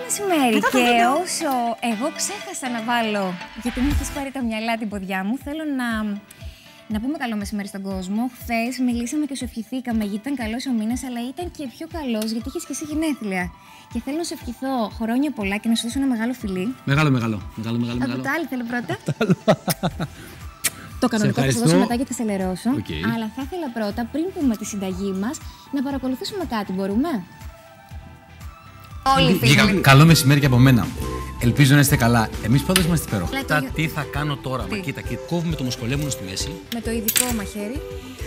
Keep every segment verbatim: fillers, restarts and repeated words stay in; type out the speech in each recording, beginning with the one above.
μεσημέρι. Και όσο εγώ ξέχασα να βάλω, γιατί μου έχεις πάρει τα μυαλά την ποδιά μου, θέλω να, να πούμε καλό μεσημέρι στον κόσμο. Χθες μιλήσαμε και σου ευχηθήκαμε γιατί ήταν καλός ο μήνας, αλλά ήταν και πιο καλός γιατί είχες και εσύ γενέθλια. Και θέλω να σου ευχηθώ χρόνια πολλά και να σου δώσω ένα μεγάλο φιλί. Μεγάλο, μεγάλο. μεγάλο, μεγάλο Από το άλλο θέλω πρώτα. Το κανονικό θα σου δώσω μετά και θα σε λερώσω. Okay. Αλλά θα ήθελα πρώτα, πριν πούμε τη συνταγή μας, να παρακολουθήσουμε κάτι. Μπορούμε? Όλοι οι φίλοι. Καλό μεσημέρι και από μένα. Ελπίζω να είστε καλά. Εμείς πάντως είμαστε υπέροχοι. Το... Τι θα κάνω τώρα, τι? Μα κοίτα, κοίτα. Κόβουμε το μοσκολέμονο στη μέση. Με το ειδικό μαχαίρι.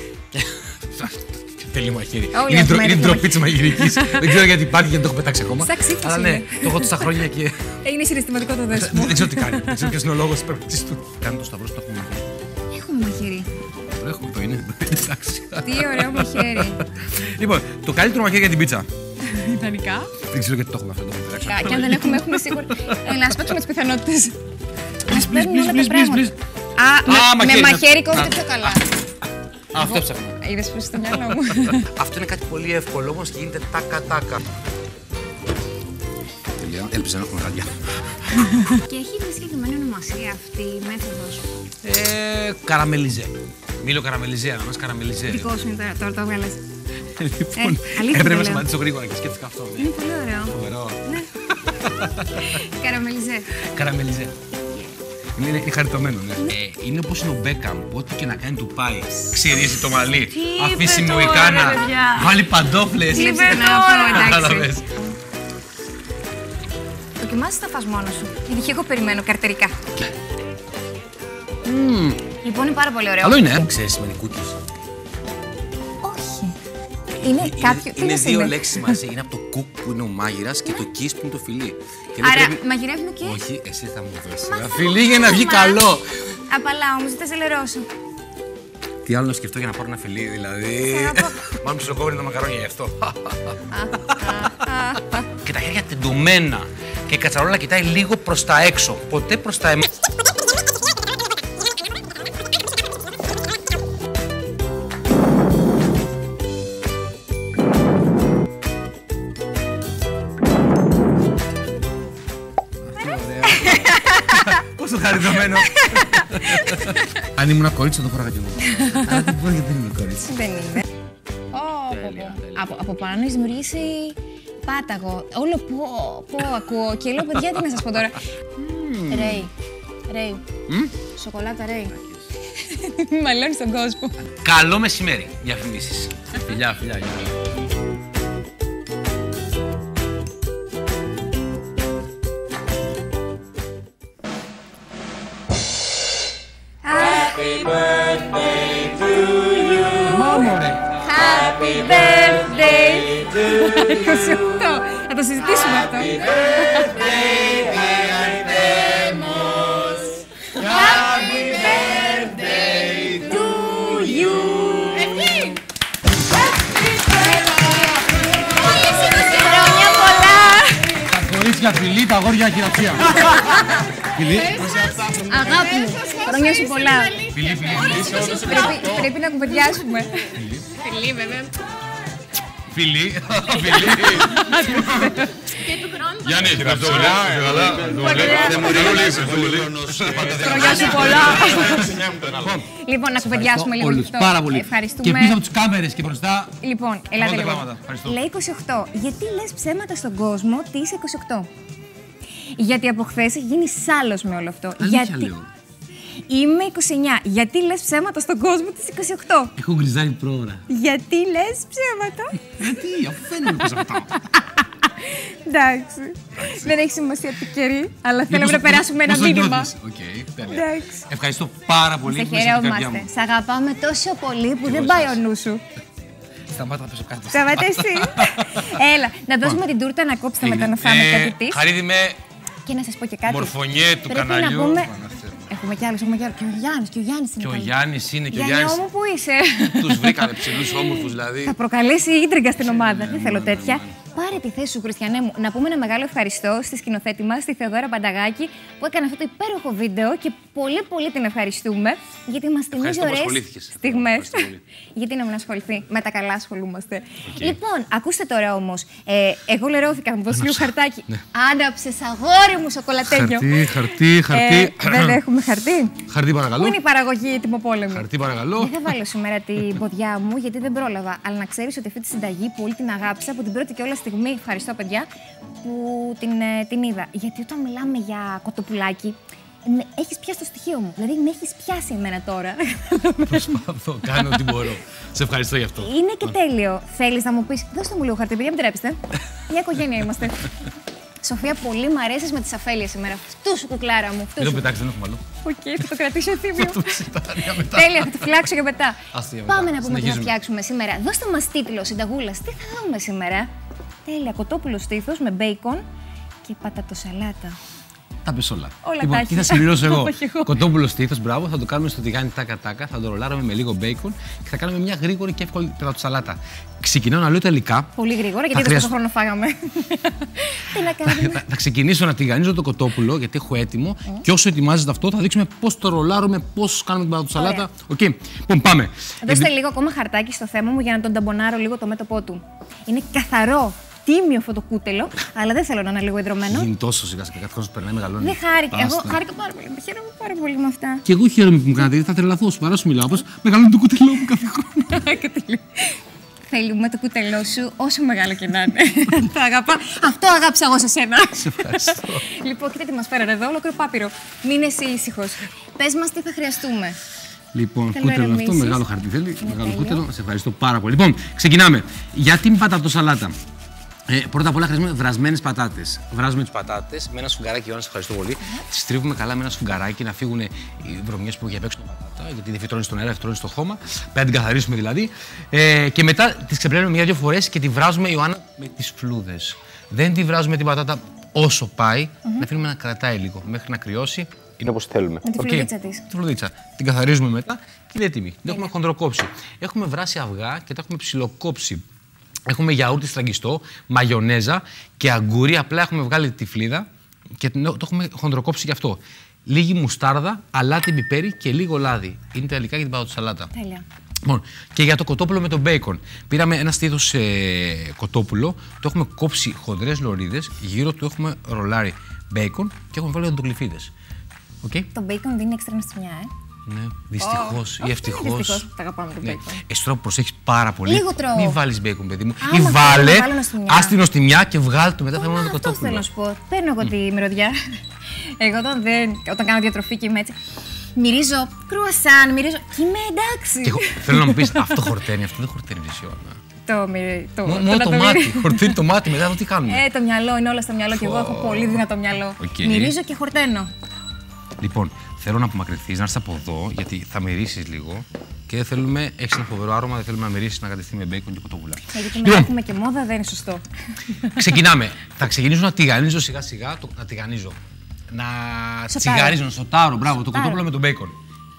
Τέλειο μαχαίρι. Είναι η ντροπή της μαγειρικής. Δεν ξέρω γιατί υπάρχει, γιατί το έχω πετάξει ακόμα. Αλλά ναι, το έχω τόσα χρόνια και. Είναι συναισθηματικό το δέσιμο. Δεν ξέρω τι κάνει. Δεν ξέρω ποιος είναι ο λόγος της προπτής του. Κάνει το σταυρό στο έχουμε. Έχουμε μαχαίρι. Το έχουμε, το είναι. Τι ωραίο μαχαίρι. Λοιπόν, το καλύτερο μαχαίρι για την πίτσα. Ιδανικά. Δεν ξέρω γιατί το έχουμε αυτό το μαχαίρι. Και αν δεν έχουμε, έχουμε σίγουρα. Έλα, ας παίξουμε τις πιθανότητες. Ας παίρνουμε όλα τα πράγματα. Α, με μαχαίρι κόβεται πιο καλά. Αυτό ψάχνα. Είδες πώς στο μυαλό μου. Αυτό είναι κάτι πολύ εύκολο όμως και γίνεται τάκα-τάκα. Τελεία. Έλπιζα να έχουμε γάντια. Και έχει μια συγκεκριμένη ονομασία αυτή η μέθοδος. Ε, καραμελιζέ. Μίλο καραμελιζέ, ανάμας καραμελιζέ. Δικό σου είναι τώρα, τώρα το έβγαλες. Λοιπόν, έπρεπε να σταματήσω γρήγορα και σκέφτηκα αυτό. Είναι πολύ ωραίο. Φοβερό. Ναι. Καραμελιζέ. Καραμελιζέ. Είναι, είναι χαριτωμένο, ναι. Ε, είναι όπως είναι ο Μπέκαμ, που ό,τι και να κάνει του πάει. Ξυρίζει το μαλλί, αφήσει μουικάνα, βάλει παντόφλες. Τι είπε τώρα, εντάξει. Δοκιμάσεις να φας μόνος σου. Γιατί εγώ περιμένω καρτερικά. Mm. Λοιπόν, είναι πάρα πολύ ωραίο. Καλό είναι, ε. Ξέρεις σημαίνει cookies. Όχι. Είναι, είναι κάποιο. Είναι δύο λέξεις μαζί. Είναι από το cook που είναι ο μάγειρας και το kiss που είναι το φιλί. Άρα, πρέπει... μαγειρεύουμε και. Όχι, εσύ θα μου δώσεις ένα φιλί για να βγει καλό. Απαλά όμως, δεν θα σε λερώσω. Τι άλλο να σκεφτώ για να πάρω ένα φιλί, δηλαδή. Μάλλον ψιλοκόβει τα μακαρόνια γι' αυτό. Και τα χέρια τεντωμένα. Και η κατσαρόλα κοιτάει λίγο προς τα έξω. Ποτέ προς τα εμένα. Πόσο χαριτωμένο. Αν ήμουν κορίτσι, θα το χωράγα κι εγώ. Αλλά δεν μπορεί γιατί δεν είμαι κορίτσι. Δεν είναι. Από, από πάνω έχει δημιουργήσει πάταγο. Όλο πω, πω ακούω και λέω παιδιά τι να σας πω τώρα. Ρέι, Ρέι, σοκολάτα Ρέι. Μαλώνει τον κόσμο. Καλό μεσημέρι, διαφημίσεις. Φιλιά, φιλιά, γεια. Happy birthday to you. Μάμορε. Happy birthday to you. είκοσι οκτώ. Θα το συζητήσουμε αυτό. Happy birthday, dear Demos. Happy birthday to you. Ευχή. Όλες είκοσι χρόνια πολλά. Τα κορίτσια φιλί, τα αγόρια χειραψία. Φιλί. Αγάπη μου, χρόνια σου πολλά. Φιλί, φιλί, φιλί. Πρέπει να κουβεντιάσουμε. Φιλί, βέβαια. Φιλί, φιλί. Και του χρόνου. Γιάννη, χειραψία, δεν μου ρίχνεις Χρόνια σου πολλά. Λοιπόν, να κουβεντιάσουμε λίγο όλους, αυτό. πάρα πολύ. Ευχαριστούμε. Και πίσω από τις κάμερες και μπροστά. Λοιπόν, ελάτε Όλα τα λίγο. πράγματα. Ευχαριστώ. Λέει είκοσι οκτώ. Γιατί λες ψέματα στον κόσμο ότι είσαι είκοσι οκτώ? Γιατί από χθες έχει γίνει σάλος με όλο αυτό. Αλήθεια Γιατί... λέω. Είμαι είκοσι εννιά. Γιατί λες ψέματα στον κόσμο ότι είσαι είκοσι οκτώ? Έχω γκριζάρει πρόωρα. Γιατί λες ψέματα? Γιατί, αφού φαίνομαι είκοσι οκτώ. Εντάξει. Δεν έχει σημασία τι καιρή, αλλά θέλουμε να περάσουμε ένα μήνυμα. Εντάξει. Ευχαριστώ πάρα πολύ. Σε χαιρόμαστε. Σ' αγαπάμε τόσο πολύ που δεν πάει ο νου σου. Σταμάτα να πέσω κάτι. Σταμάτα εσύ. Έλα, να δώσουμε την τούρτα να κόψετε μετά να φάμε κάτι της. Χαρίδι με Και να σας πω και κάτι. μορφωνιέ του Πρέπει καναλιού. να πούμε... Έχουμε κι άλλους, έχουμε κι άλλους. Και ο Γιάννης, και ο Γιάννης είναι Και ο καλός. Γιάννης είναι, και ο Γιάννη Γιάννης. μου, πού είσαι? Τους βρήκανε ψηλούς όμορφους δηλαδή. Θα προκαλέσει ίντριγκα στην ομάδα. Δεν θέλω τέτοια. πάρε τη θέση σου, Χριστιανέ μου. Να πούμε ένα μεγάλο ευχαριστώ στη σκηνοθέτη μας, τη Θεοδώρα Πανταγάκη, που έκανε αυτό το υπέροχο βίντεο και πολύ πολύ την ευχαριστούμε, γιατί μας θυμίζει ωραίες στιγμές. Γιατί να μην ασχοληθεί, με τα καλά ασχολούμαστε. Okay. Λοιπόν, ακούστε τώρα όμως. Ε, εγώ λερώθηκα, θα μου δώσει λίγο χαρτάκι. Ναι. Άναψες, αγόρι μου, σοκολατένιο. Χαρτί, χαρτί, χαρτί. Ε, δεν έχουμε χαρτί. Χαρτί, παρακαλώ. Πού είναι η παραγωγή τιμοπόλεμη. Χαρτί, παρακαλώ. Δεν θα βάλω σήμερα την ποδιά μου, γιατί δεν πρόλαβα. Αλλά να ξέρεις ότι αυτή τη συνταγή που όλη την αγάπησα από την πρώτη και όλα στιγμή, ευχαριστώ παιδιά, που την, την είδα. Γιατί όταν μιλάμε για κοτοπουλάκι, έχεις πιάσει το στοιχείο μου. Δηλαδή, με έχεις πιάσει εμένα τώρα. Προσπαθώ, κάνω ό,τι μπορώ. Σε ευχαριστώ γι' αυτό. Είναι και τέλειο. Θέλεις να μου πεις, δώστε μου λίγο χαρτί, παιδιά, μην τρέπεστε. Μια οικογένεια είμαστε. Σοφία, πολύ μ' αρέσεις με τις αφέλειες σήμερα. Φτού σου, κουκλάρα μου. Δεν το πετάξεις, δεν έχουμε άλλο. Οκ, θα το κρατήσω ευθύμιο. Τέλεια, θα το φυλάξω για μετά. Πάμε να πούμε τι θα φτιάξουμε σήμερα. Δώστε μας τίτλο συνταγούλας. Τι θα δούμε σήμερα. Τέλεια, κοτόπουλο στήθος με μπέικον και πατατοσαλάτα. Τα πες όλα. Όλα λοιπόν, τα τι θα συμπληρώσω εγώ. Κοτόπουλο στήθος, μπράβο, θα το κάνουμε στο τηγάνι τάκα-τάκα, θα το ρολάρουμε με λίγο μπέικον και θα κάνουμε μια γρήγορη και εύκολη πατατοσαλάτα. Ξεκινάω να λέω τα υλικά. Πολύ γρήγορα, γιατί δεν χρειάζεται... χρόνο φάγαμε. Τι να κάνουμε. Θα, θα ξεκινήσω να τηγανίζω το κοτόπουλο, γιατί έχω έτοιμο. Mm. Και όσο ετοιμάζεται αυτό, θα δείξουμε πώς το ρολάρουμε, πώς κάνουμε την πατατοσαλάτα. Οκ, okay. Λοιπόν, πάμε. Δώστε ε, λίγο ακόμα χαρτάκι στο θέμα μου για να τον ταμπονάρω λίγο το μέτωπό του. Είναι καθαρό. Τίμιο αυτό το κούτελο, αλλά δεν θέλω να είναι λίγο ιδρωμένο. Είναι τόσο σιγά σιγά, κάθε χρόνο περνάει μεγαλώνει. Δεν χάρηκα. Εγώ χάρηκα πάρα πολύ. Χαίρομαι πάρα πολύ με αυτά. Και εγώ χαίρομαι που μου κάνατε, γιατί θα τρελαθώ. Σου παράσου μιλάω. Πώς μεγαλώνει το κούτελό μου κάθε χρόνο. Θέλουμε το κούτελό σου, όσο μεγάλο και να είναι. Το αγαπά. Αυτό αγάπησα εγώ σε σένα. Σε ευχαριστώ. Λοιπόν, κοίτα τι μας φέρανε εδώ, ολόκληρο πάπυρο. Μην είσαι ήσυχος. Πες μας τι θα χρειαστούμε. Λοιπόν, κούτελο αυτό, μεγάλο χαρτί θέλει. Μεγάλο κούτελο. Σε ευχαριστώ πάρα πολύ. Λοιπόν, ξεκινάμε. Για την πατατοσαλάτα. Ε, πρώτα απ' όλα χρειάζομαι βρασμένες πατάτες. Βράζουμε τις πατάτες με ένα σφουγγαράκι. Ιωάννα, σε ευχαριστώ πολύ. Mm-hmm. Τις τρίβουμε καλά με ένα σφουγγαράκι να φύγουν οι βρωμιές που έχει απ' έξω την πατάτα. Γιατί δεν φυτρώνει στον αέρα, φυτρώνει στο χώμα. Πρέπει να την καθαρίσουμε δηλαδή. Ε, και μετά τις ξεπλένουμε μια-δύο φορές και τη βράζουμε, Ιωάννα, με τις φλούδες. Δεν τη βράζουμε την πατάτα όσο πάει. Mm-hmm. Να αφήνουμε να κρατάει λίγο μέχρι να κρυώσει. Είναι όπως θέλουμε. Με τη φλουδίτσα okay. της. Τη φλουδίτσα. Την καθαρίζουμε μετά και είναι έτοιμη. Δεν έχουμε χοντροκόψει. Έχουμε βράσει αυγά και τα έχουμε ψιλοκόψει. Έχουμε γιαούρτι στραγγιστό, μαγιονέζα και αγκούρι. Απλά έχουμε βγάλει τη φλίδα και το έχουμε χοντροκόψει γι' αυτό. Λίγη μουστάρδα, αλάτι, πιπέρι και λίγο λάδι. Είναι τα υλικά για την πατατοσαλάτα. Τέλεια. Λοιπόν, και για το κοτόπουλο με το μπέικον. Πήραμε ένα στήθος ε, κοτόπουλο, το έχουμε κόψει χοντρές λωρίδες, γύρω του έχουμε ρολάρι μπέικον και έχουμε βάλει οντοκλυφίδες. Okay. Το μπέικον δίνει έξτρα νοστιμιά, ε. Ναι, δυστυχώς ή ευτυχώς. Τα αγαπάμε το μπέικον. Ναι. Εσύ τώρα προσέχεις πάρα πολύ. Λίγο τρώω. Μην βάλεις μπέικον, παιδί μου. Ή βάλε, άστι νοστιμιά και βγάλε το μετά θα μόνο το κοτόπουλο. Αυτό θέλω να σου πω. Παίρνω εγώ τη μυρωδιά. Εγώ όταν, δεν, όταν κάνω διατροφή και είμαι έτσι. Μυρίζω κρουασάν, μυρίζω. Και είμαι εντάξει. Και εγώ, θέλω να μου πεις, αυτό χορταίνει, αυτό δεν χορταίνει μισή Το, το, μόνο το, το μάτι. Χορταίνει το μάτι, μετά τι κάνουμε. Ε, το μυαλό είναι όλα στο μυαλό και εγώ έχω πολύ δυνατό μυαλό. Okay. Μυρίζω και χορταίνω. Λοιπόν, θέλω να απομακρυνθείς, να έρθεις από εδώ, γιατί θα μυρίσεις λίγο και δεν θέλουμε, έχεις ένα φοβερό άρωμα, δεν θέλουμε να μυρίσεις να κατευθύνει με μπέικον και κοτόπουλα. Ε, γιατί λοιπόν, έχουμε και μόδα, δεν είναι σωστό. Ξεκινάμε. Θα ξεκινήσω να τηγανίζω σιγά σιγά, το, να τηγανίζω. Να τσιγαρίζω, να σοτάρω, μπράβο, το κοτόπουλο με τον μπέικον.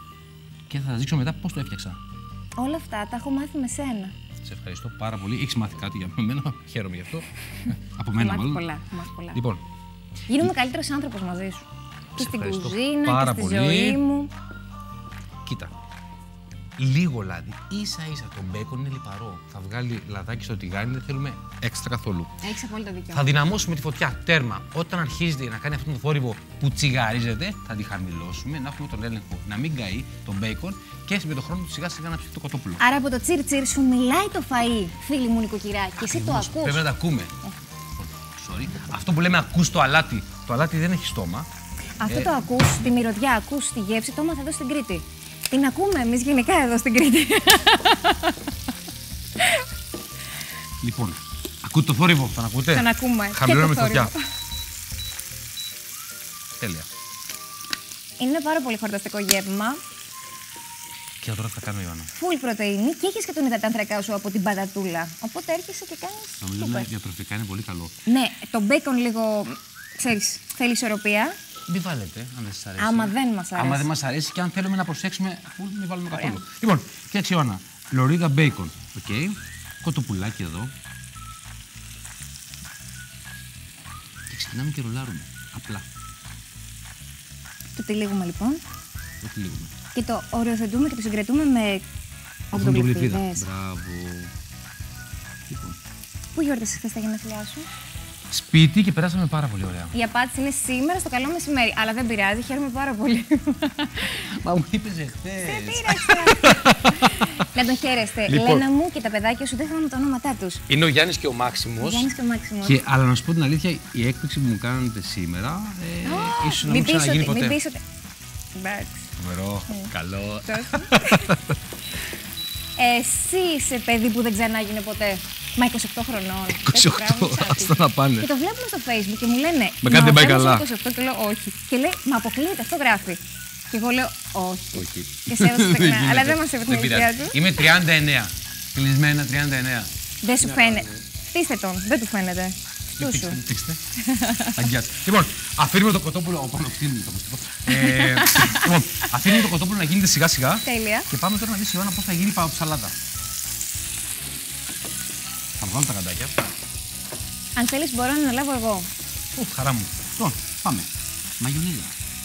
Και θα σας δείξω μετά πώς το έφτιαξα. Όλα αυτά τα έχω μάθει με σένα. Σε ευχαριστώ πάρα πολύ. Έχεις μάθει κάτι για μένα, χαίρομαι γι' αυτό. Από μένα μάλλον. Πολλά, πολλά. Λοιπόν. Γίνομαι καλύτερος άνθρωπος μαζί σου. Και στην κουζίνα πάρα και στη πολύ. ζωή μου. Κοίτα. Λίγο λάδι. Ίσα ίσα το μπέικον είναι λιπαρό. Θα βγάλει λαδάκι στο τηγάνι, δεν θέλουμε έξτρα καθόλου. Έχεις απόλυτο δίκιο. Θα δυναμώσουμε τη φωτιά. Τέρμα. Όταν αρχίζει να κάνει αυτόν τον θόρυβο που τσιγαρίζεται, θα τη χαμηλώσουμε, να έχουμε τον έλεγχο να μην καεί το μπέικον και με τον χρόνο του σιγά σιγά να ψηφίσει το κοτόπουλο. Άρα από το τσιρ τσιρ σου μιλάει το φαΐ, φίλη μου νοικοκυρά. Και εσύ το ακούς. Πρέπει να τα ακούμε. Sorry. Αυτό που λέμε ακούς το αλάτι. Το αλάτι δεν έχει στόμα. Αυτό ε... το ακούς, τη μυρωδιά, ακούς τη γεύση, το έμαθα εδώ στην Κρήτη. Την ακούμε εμείς γενικά εδώ στην Κρήτη. Λοιπόν, ακούτε το θόρυβο, τον ακούτε? Τον ακούμε. Χαμηλώνουμε τη φωτιά. Τέλεια. Είναι πάρα πολύ χορταστικό γεύμα. Και τώρα τι θα κάνω, Ιωάννα? Φουλ πρωτεΐνη και έχεις και τον υδατάνθρακά σου από την πατατούλα. Οπότε έρχεσαι και κάνεις. Νομίζω ότι διατροφικά είναι πολύ καλό. Ναι, το μπέικον λίγο, ξέρεις, θέλει ισορροπία. Μην βάλετε, αν δεν σας αρέσει. Άμα δεν μας αρέσει. Άμα δεν μας αρέσει και αν θέλουμε να προσέξουμε, αφού μην βάλουμε καθόλου. Λοιπόν, κοίταξε, Ιωάννα. Λωρίδα μπέικον. Οκ. Okay. Κοτοπουλάκι εδώ. ξεκινάμε και ρολάρουμε. Απλά. Το τυλίγουμε λοιπόν. Το τυλίγουμε. Και το οριοθετούμε και το συγκρατούμε με οδοντογλυφίδα. Μπράβο. Λοιπόν. Πού γιόρτασες χθες τα γενέθλιά σου? Σπίτι και περάσαμε πάρα πολύ ωραία. Η απάντηση είναι σήμερα στο καλό μεσημέρι. Αλλά δεν πειράζει, χαίρομαι πάρα πολύ. Μα μου είπες εχθές. Δεν πειράζει. Να τον χαίρεστε. Λοιπόν. Λένα μου και τα παιδάκια σου δεν θυμάμαι τα ονόματά τους. Είναι ο Γιάννης και ο Μάξιμος. Γιάννης και ο Μάξιμος. Και, αλλά να σου πω την αλήθεια, η έκπληξη που μου κάνετε σήμερα ε, ίσως να μην ξαναγίνει ποτέ. Μην πεις ότι... Εντάξει. Φοβερό, καλό. Εσύ είσαι παιδί που δεν ξανάγινε ποτέ. Μα είκοσι οκτώ χρονών. είκοσι οκτώ, άστα να πάνε. Και το βλέπουμε στο Facebook και μου λένε. Με κάτι δεν πάει καλά. είκοσι οκτώ και λέω όχι. Και λέει, μα αποκλείεται, αυτό γράφει. Και εγώ λέω όχι. Όχι. Και σε έδωσε τεκνά. Αλλά δεν μας είπε την ηλικία του. Είμαι τριάντα εννέα. Κλεισμένα τριάντα εννέα. Δεν σου φαίνεται. Φτύστε τον, δεν του φαίνεται. Στούσου. Φτύστε. Αγκιάστε. Λοιπόν, αφήνουμε το κοτόπουλο. Πάνω φτύνουμε το κοτόπουλο. Λοιπόν, αφήνουμε το κοτόπουλο να γίνεται σιγά σιγά. Τέλεια. Και πάμε τώρα να δει η Ιωάννα πώς θα γίνει πατατοσαλάτα. Θα βγάλω τα καντάκια. Αν θέλεις μπορώ να αναλάβω εγώ. Ω, χαρά μου. Λοιπόν, πάμε. Μαγιονέζα.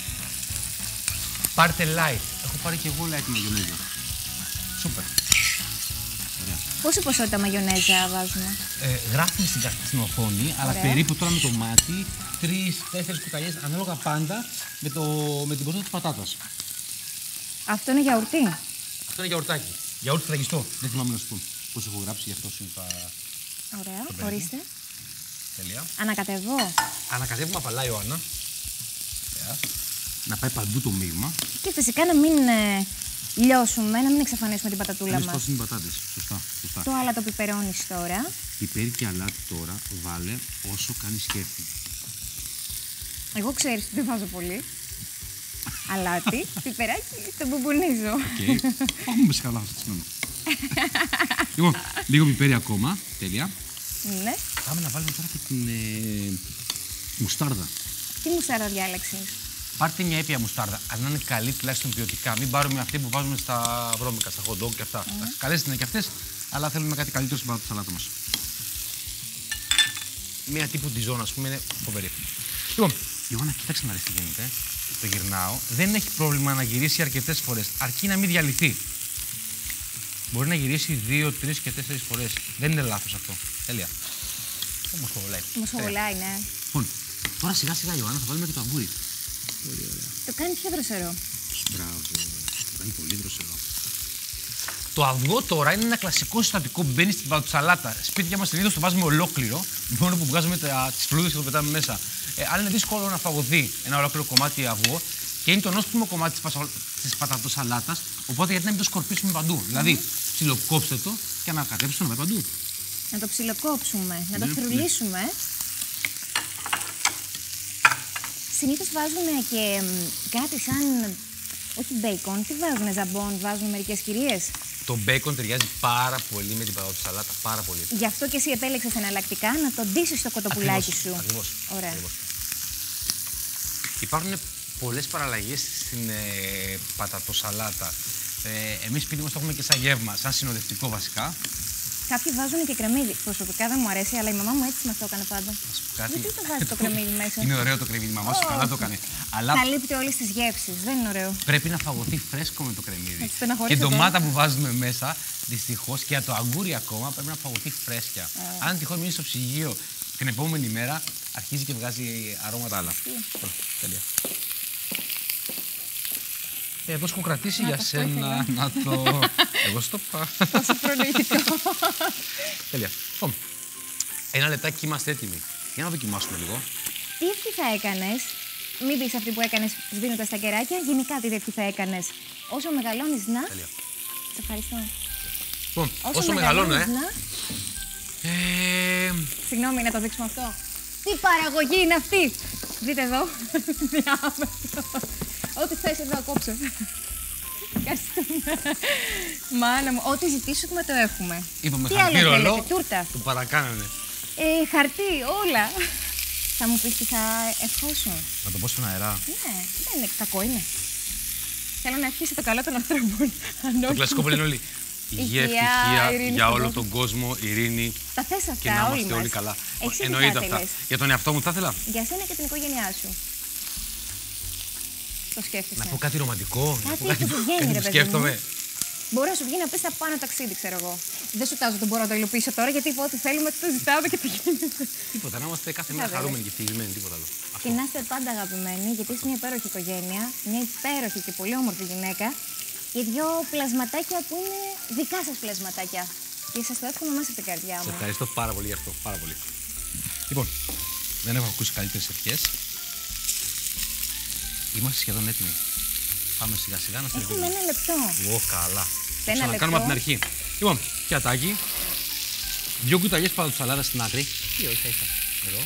Πάρτε light. Έχω πάρει και εγώ light μαγιονέζα. Σούπερ. Ωραία. Πόση ποσότητα μαγιονέζα βάζουμε? Ε, γράφουμε στην, στην οθόνη, αλλά περίπου τώρα με το μάτι τρεις τέσσερις κουταλιές ανάλογα πάντα με, το, με την ποσότητα της πατάτας. Αυτό είναι γιαουρτί. Αυτό είναι γιαουρτάκι. Γιαούρτι φραγιστό. Δεν θυμάμαι να σου πω πώς έχω γράψει, γι' αυτό σου είπα. Ωραία, ορίστε. Τέλεια. Ανακατεύω. Ανακατεύουμε απαλά, Ιωάννα. Ωραία. Να πάει παντού το μείγμα. Και φυσικά να μην ε, λιώσουμε, να μην εξαφανίσουμε την πατατούλα μας. Πώς είναι οι πατάτες. Σωστά, σωστά. Το άλλο το πιπερώνεις τώρα. Πιπέρι και αλάτι τώρα βάλε όσο κάνεις σκέφτη. Εγώ ξέρεις ότι δεν βάζω πολύ. Αλάτι, πιπεράκι, το μπουμπουνίζω. Οκ. Πάμε σε καλά, συγγνώμη. Λοιπόν, λίγο πιπέρι ακόμα. Τέλεια. Ναι. Πάμε να βάλουμε τώρα και την ε, μουστάρδα. Τι μουστάρδα διάλεξες? Πάρτε μια έπια μουστάρδα, αλλά να είναι καλή τουλάχιστον ποιοτικά. Μην πάρουμε αυτή που βάζουμε στα βρώμικα, στα hot dog και αυτά. Mm. Καλές είναι και αυτές, αλλά θέλουμε κάτι καλύτερο στην πατατοσαλάτα μας. Μια τύπου ντιζόν, ας πούμε, είναι φοβερή. Λοιπόν, Ιωάννα, κοίταξε να δεις τι γίνεται. Το γυρνάω. Δεν έχει πρόβλημα να γυρίσει αρκετές φορές, αρκεί να μην διαλυθεί. Μπορεί να γυρίσει δύο, τρεις και τέσσερις φορές. Δεν είναι λάθος αυτό. Τέλεια. Όμως το βολάει. Όμως το βολάει, ναι. Λοιπόν, τώρα σιγά σιγά, Ιωάννα, θα βάλουμε και το αγκούρι. Πολύ ωραία. Το κάνει πιο δροσερό. Μπράβο. Το κάνει πολύ δροσερό. Το αυγό τώρα είναι ένα κλασικό συστατικό που μπαίνει στην πατατοσαλάτα. Σπίτια μας συνήθως το βάζουμε ολόκληρο, μόνο που βγάζουμε τις φλούδες και το πετάμε μέσα. Ε, αλλά είναι δύσκολο να φαγωθεί ένα ολόκληρο κομμάτι αυγό και είναι το νόστιμο κομμάτι της πατατοσαλάτας. Οπότε γιατί να μην το σκορπίσουμε παντού. Mm. Δηλαδή, ψιλοκόψτε το και ανακατέψτε το να πάει παντού. Να το ψιλοκόψουμε, να το Ναι, φρουλίσουμε. Ναι. Συνήθως βάζουν και μ, κάτι σαν, όχι μπέικον, τι βάζουνε, ζαμπόν, βάζουν μερικές κυρίες. Το μπέικον ταιριάζει πάρα πολύ με την πατατοσαλάτα, πάρα πολύ. Γι' αυτό και εσύ επέλεξες εναλλακτικά να το ντύσεις στο κοτοπουλάκι σου. Ακριβώς. Ωραία. Ακριβώς. Υπάρχουν πολλές παραλλαγές στην ε, πατατοσαλάτα. Ε, εμείς σπίτι μας το έχουμε και σαν γεύμα, σαν συνοδευτικό βασικά. Κάποιοι βάζουν και κρεμμύδι. Προσωπικά δεν μου αρέσει, αλλά η μαμά μου έτσι μας το έκανε πάντα. Κάτι... Γιατί το βάζει το κρεμμύδι μέσα? Είναι ωραίο το κρεμμύδι, η μαμά σου καλά το έκανε. Αλλά καλύπτει όλες τις γεύσεις, δεν είναι ωραίο. πρέπει να φαγωθεί φρέσκο με το κρεμμύδι. Έτσι, και η ντομάτα που βάζουμε μέσα, δυστυχώς, και το αγκούρι ακόμα πρέπει να φαγωθεί φρέσκια. Yeah. Αν τυχόν μείνει στο ψυγείο την επόμενη μέρα, αρχίζει και βγάζει αρώματα άλλα. Yeah. Τέλεια. Εδώ σου έχω κρατήσει να, για σένα να το... Εγώ στο πάω. Πόσο προνοητικό. Τέλεια. Λοιπόν, ένα λεπτάκι είμαστε έτοιμοι. Για να δοκιμάσουμε λίγο. Τι ευχή θα έκανες, μην πεις αυτή που έκανες σβήνοντας τα κεράκια, γενικά τι ευχή θα έκανες. Όσο μεγαλώνεις να... Τέλεια. Σε ευχαριστώ. Λοιπόν, όσο, όσο μεγαλώνω, ε. Να... ε... Συγγνώμη, να το δείξουμε αυτό. Τι παραγωγή είναι αυτή! Δείτε εδώ. Ό,τι θες εδώ, κόψε. Μάνα μου, ό,τι ζητήσουμε το έχουμε. Είπαμε τι χαρτί ρολό, τούρτα. το παρακάνανε. Ε, χαρτί, όλα. Θα μου πεις τι θα ευχόσουν. Να το πω στον αερά. Ναι, δεν είναι κακό, είναι. Θέλω να ευχήσει το καλό των ανθρώπων. Το κλασικό που λένε όλοι. υγεία, ευτυχία για όλο τον κόσμο, ειρήνη. Τα θες αυτά, και να είμαστε όλοι, όλοι καλά. Εσύ εννοείται αυτά. Για τον εαυτό μου θα ήθελα. Για σένα και την οικογένειά σου. Το σκέφτεσαι. Να πω κάτι ρομαντικό. Κάτι, να πω κάτι που βγαίνει, ρε, σκέφτομαι. Μπορεί να σου βγει να πει θα πάω ταξίδι, ξέρω εγώ. Δεν σου τάζω, δεν μπορώ να το υλοποιήσω τώρα γιατί είπα ότι θέλουμε, το ζητάμε και το γίνεται. Τίποτα, να είμαστε κάθε μέρα χαρούμενοι και ευτυχισμένοι, τίποτα άλλο. Και να είστε πάντα αγαπημένοι, γιατί είσαι μια υπέροχη οικογένεια, μια υπέροχη και πολύ όμορφη γυναίκα. Και δύο πλασματάκια που είναι δικά σας πλασματάκια. Και σας το εύχομαι μέσα από την καρδιά μου. Σε ευχαριστώ πάρα πολύ γι' αυτό. Πάρα πολύ. Λοιπόν, δεν έχω ακούσει καλύτερες ευχές. Είμαστε σχεδόν έτοιμοι. Πάμε σιγά σιγά να στείλουμε. Έχουμε ένα λεπτό. Ω, καλά. Σε ένα λεπτό. Κάνουμε από την αρχή. Λοιπόν, πιατάκι. Δύο κουταλιές πατατοσαλάδας στην άκρη. Τι, όχι, όχι. Εδώ.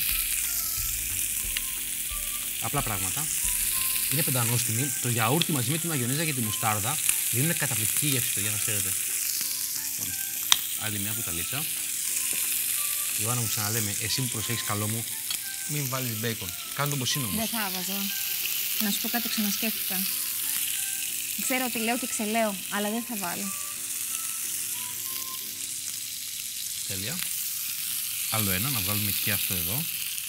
Απλά πράγματα. Είναι πεντανόστιμη. Το γιαούρτι μαζί με τη μαγιονέζα και τη μουστάρδα δίνουν καταπληκτική γεύση, παιδιά, να ξέρετε. Λοιπόν, άλλη μια κουταλίτσα. Ιωάννα μου, ξαναλέμε, εσύ που προσέχεις καλό μου, μην βάλεις μπέικον. Κάνε τον πως είναι όμως. Δεν θα βάζω. Να σου πω κάτι, ξανασκέφτηκα. Ξέρω ότι λέω και ξελέω, αλλά δεν θα βάλω. Τέλεια. Άλλο ένα, να βγάλουμε και αυτό εδώ.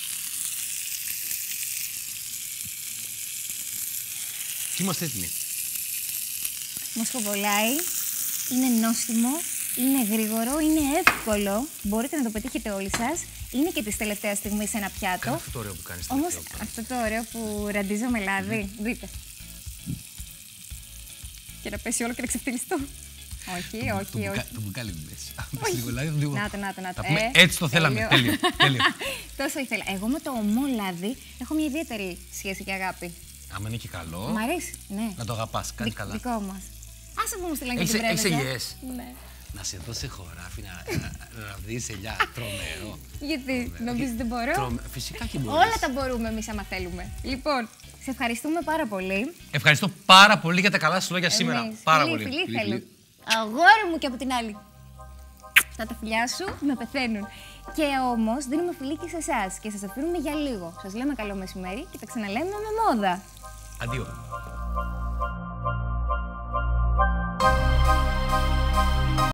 Και είμαστε έτοιμοι. Μοσχοβολάει, είναι νόστιμο, είναι γρήγορο, είναι εύκολο. Μπορείτε να το πετύχετε όλοι σας. Είναι και της τελευταίας στιγμής σε ένα πιάτο. Κάνε αυτό το ωραίο που κάνεις. Όμως αυτό το ωραίο που ραντίζω με λάδι, mm. δείτε. Και να πέσει όλο και να ξεφτυλιστώ. Όχι, όχι, όχι. Το μπουκάλι μου πες. Λίγο λάδι, λίγο. Να το, να το, να το. Έτσι το θέλαμε. Τέλειο. Τόσο ήθελα. Εγώ με το ομό λάδι έχω μια ιδιαίτερη σχέση και αγάπη. Άμα είναι και καλό. Μ' αρέσει, ναι. Να το αγαπάς, κάνει καλά. Δικό μας. Άσε που μου στείλανε και την Έχεις ελιές. Ναι. Να σε δω σε χωράφι, να, να δεις ελιά. Τρομερό. Γιατί, νομίζεις δεν μπορώ. Τρομε... Φυσικά και μπορείς. Όλα τα μπορούμε εμείς άμα θέλουμε. Λοιπόν, σε ευχαριστούμε πάρα πολύ. Ευχαριστώ πάρα πολύ για τα καλά σου λόγια σήμερα. Εμείς. Πάρα Φιλί, πολύ. Φιλί, θέλω. Αγόρι μου και από την άλλη. Αυτά τα φιλιά σου με πεθαίνουν. Και όμως δίνουμε φιλί και σε εσάς και σας αφήνουμε για λίγο. Σας λέμε καλό μεσημέρι και τα ξαναλέμε με μόδα. Αντίο.